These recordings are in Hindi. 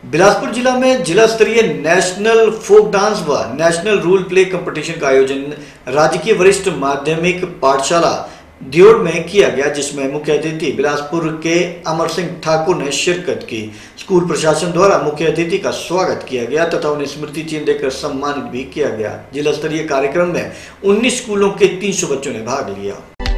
बिलासपुर जिला में जिला स्तरीय नेशनल फोक डांस व नेशनल रोल प्ले कंपटीशन का आयोजन राजकीय वरिष्ठ माध्यमिक पाठशाला दियोट में किया गया, जिसमें मुख्य अतिथि बिलासपुर के अमर सिंह ठाकुर ने शिरकत की। स्कूल प्रशासन द्वारा मुख्य अतिथि का स्वागत किया गया तथा उन्हें स्मृति चिन्ह देकर सम्मानित भी किया गया। जिला स्तरीय कार्यक्रम में 19 स्कूलों के 300 बच्चों ने भाग लिया।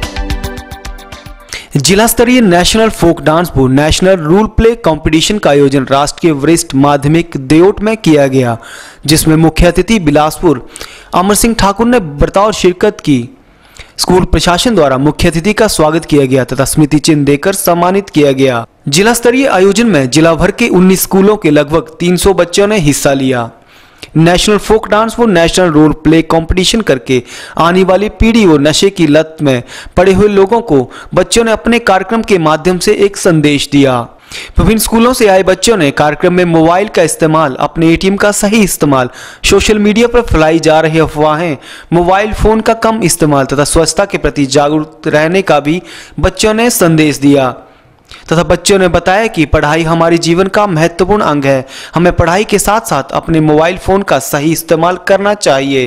जिला स्तरीय नेशनल फोक डांस व नेशनल रूल प्ले कंपटीशन का आयोजन राष्ट्रीय वरिष्ठ माध्यमिक दियोट में किया गया, जिसमें मुख्य अतिथि बिलासपुर अमर सिंह ठाकुर ने बतौर शिरकत की। स्कूल प्रशासन द्वारा मुख्य अतिथि का स्वागत किया गया तथा स्मृति चिन्ह देकर सम्मानित किया गया। जिला स्तरीय आयोजन में जिला भर के 19 स्कूलों के लगभग 300 बच्चों ने हिस्सा लिया। नेशनल फोक डांस व नेशनल रोल प्ले कंपटीशन करके आने वाली पीढ़ी व नशे की लत में पड़े हुए लोगों को बच्चों ने अपने कार्यक्रम के माध्यम से एक संदेश दिया। विभिन्न स्कूलों से आए बच्चों ने कार्यक्रम में मोबाइल का इस्तेमाल, अपने एटीएम का सही इस्तेमाल, सोशल मीडिया पर फैलाई जा रही अफवाहें, मोबाइल फोन का कम इस्तेमाल तथा स्वच्छता के प्रति जागरूक रहने का भी बच्चों ने संदेश दिया। तथा बच्चों ने बताया कि पढ़ाई हमारे जीवन का महत्वपूर्ण अंग है, हमें पढ़ाई के साथ साथ अपने मोबाइल फोन का सही इस्तेमाल करना चाहिए।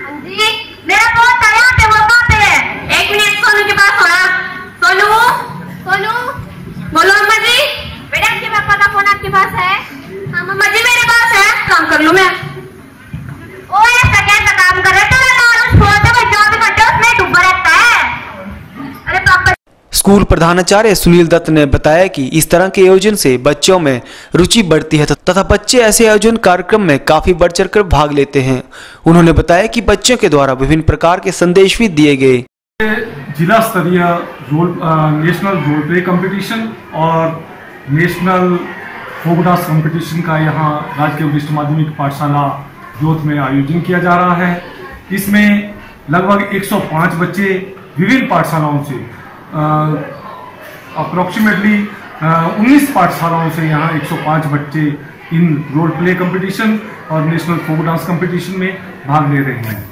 बोलो अम्मा जी, बेटा आपके पापा का फोन आपके पास है? हाँ मम्मा जी मेरे पास है, काम कर लूं मैं। ओ ऐसा कैसा काम कर रहे हो? उसमें डूबा रहता है। अरे पापा। स्कूल प्रधानाचार्य सुनील दत्त ने बताया कि इस तरह के आयोजन से बच्चों में रुचि बढ़ती है तथा बच्चे ऐसे आयोजन कार्यक्रम में काफी बढ़ चढ़कर भाग लेते हैं। उन्होंने बताया कि बच्चों के द्वारा विभिन्न प्रकार के संदेश भी दिए गए। जिला स्तरीय नेशनल रोल प्ले कंपटीशन और नेशनल फोक डांस कंपटीशन का यहाँ राजकीय वरिष्ठ माध्यमिक पाठशाला दियोट में आयोजन किया जा रहा है। इसमें लगभग 105 बच्चे विभिन्न पाठशालाओं से अप्रोक्सीमेटली 19 पाठशालाओं से यहाँ 105 बच्चे इन रोल प्ले कंपटीशन और नेशनल फोक डांस कंपटीशन में भाग ले रहे हैं।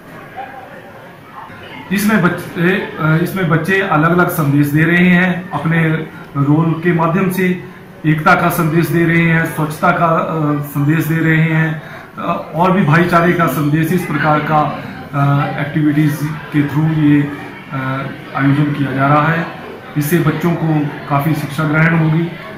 इसमें बच्चे अलग अलग संदेश दे रहे हैं, अपने रोल के माध्यम से एकता का संदेश दे रहे हैं, स्वच्छता का संदेश दे रहे हैं और भी भाईचारे का संदेश। इस प्रकार का एक्टिविटीज के थ्रू ये आयोजन किया जा रहा है। इससे बच्चों को काफ़ी शिक्षा ग्रहण होगी।